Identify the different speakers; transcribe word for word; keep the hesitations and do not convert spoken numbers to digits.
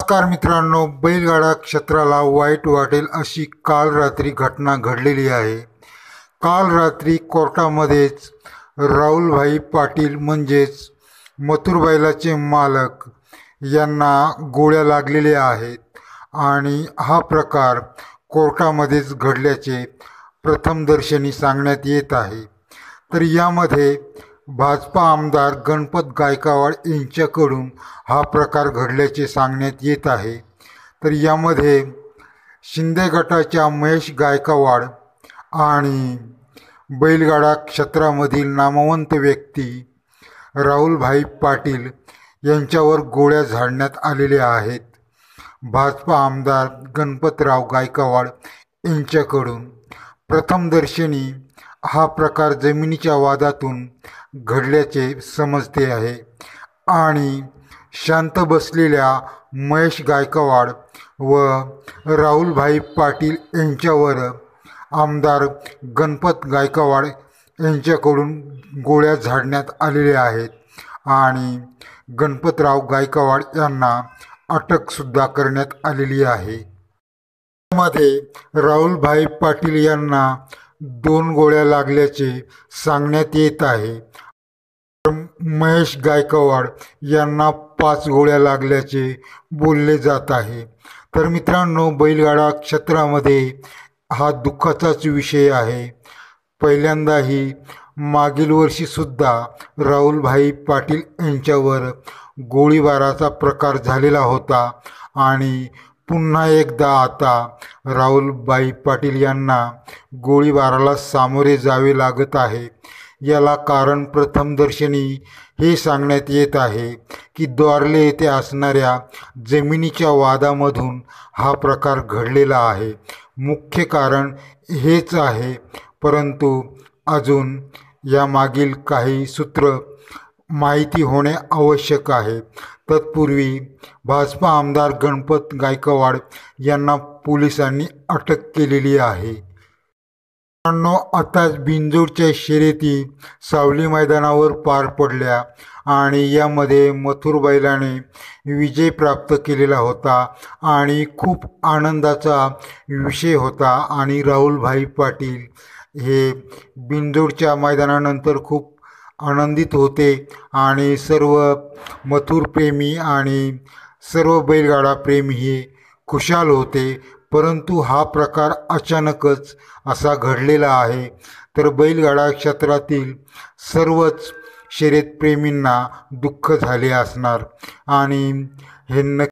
Speaker 1: नमस्कार मित्रांनो, बैलगाडा क्षेत्राला वाईट वाटेल अशी काल रात्री घटना घडलेली आहे। काल रात्री कोर्टामध्येच राहुलभाई पाटील म्हणजेच मथुर बैलाचे मालक यांना गोळ्या लागलेल्या आहेत आणि हा प्रकार कोर्टामध्येच घडल्याचे प्रथमदर्शनी सांगण्यात येत आहे। तर यामध्ये भाजपा आमदार गणपत गायकवाड यांच्याकडून हा प्रकार घडल्याचे सांगण्यात येत आहे। तर यामध्ये शिंदे गटाच्या महेश गायकवाड आणि बैलगाडा क्षेत्रामधील नामवंत व्यक्ती राहुलभाई पाटील यांच्यावर गोळ्या झाडण्यात आलेल्या आहेत। भाजपा आमदार गणपतराव गायकवाड यांच्याकडून प्रथमदर्शनी हा प्रकार जमिनीच्या वादातून घडल्याचे समजते आहे आणि शांत बसलेल्या महेश गायकवाड व राहुलभाई पाटील यांच्यावर आमदार गणपत गायकवाड यांच्याकडून गोळ्या झाडण्यात आलेल्या आहेत आणि गणपतराव गायकवाड यांना अटकसुद्धा करण्यात आलेली आहे। मध्ये राहुलभाई पाटील यांना दोन गोळ्या लागल्याचे सांगण्यात येत आहे। महेश गायकवाड यांना पाच गोळ्या लागल्याचे बोलले जात आहे। तर मित्रांनो, बैलगाडा क्षेत्रामध्ये हा दुःखाचाच विषय आहे। पहिल्यांदाही मागील वर्षीसुद्धा राहुलभाई पाटील यांच्यावर गोळीबाराचा प्रकार झालेला होता आणि पुन्हा एकदा आता राहुलभाई पाटील यांना गोळीबाराला सामोरे जावे लागत आहे। याला कारण प्रथमदर्शनी हे सांगण्यात येत आहे की द्वारले येथे असणाऱ्या जमिनीच्या वादामधून हा प्रकार घडलेला आहे। मुख्य कारण हेच आहे, परंतु अजून यामागील काही सूत्र माहिती होणे आवश्यक आहे। तत्पूर्वी भाजपा आमदार गणपत गायकवाड यांना पोलिसांनी अटक केलेली आहे। आताच बिंजोडच्या शर्यती सावली मैदानावर पार पडल्या आणि यामध्ये मथुर बैलाने विजय प्राप्त केलेला होता आणि खूप आनंदाचा विषय होता आणि राहुलभाई पाटील हे बिंजोडच्या मैदानानंतर खूप आनंदित होते आणि सर्व मथुर प्रेमी आणि सर्व बैलगाडा प्रेमी हे खुशाल होते। परंतु हा प्रकार अचानकच असा घडलेला आहे। तर बैलगाडा क्षेत्रातील सर्वच शर्यत प्रेमींना दुःख झाले असणार आणि हे